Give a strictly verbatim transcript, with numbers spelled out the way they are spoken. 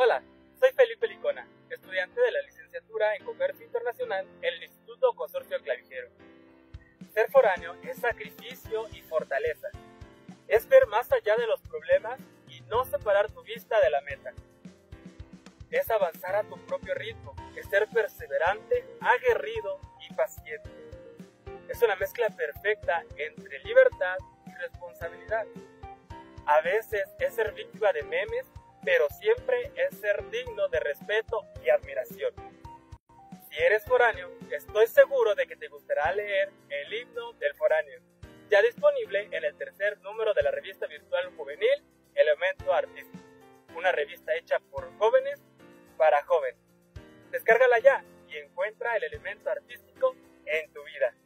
Hola, soy Felipe Licona, estudiante de la licenciatura en Comercio Internacional en el Instituto Consorcio Clavijero. Ser foráneo es sacrificio y fortaleza. Es ver más allá de los problemas y no separar tu vista de la meta. Es avanzar a tu propio ritmo, es ser perseverante, aguerrido y paciente. Es una mezcla perfecta entre libertad y responsabilidad. A veces es ser víctima de memes, pero siempre es ser digno de respeto y admiración. Si eres foráneo, estoy seguro de que te gustará leer El himno del foráneo, ya disponible en el tercer número de la revista virtual juvenil Elemento Artístico, una revista hecha por jóvenes para jóvenes. Descárgala ya y encuentra el elemento artístico en tu vida.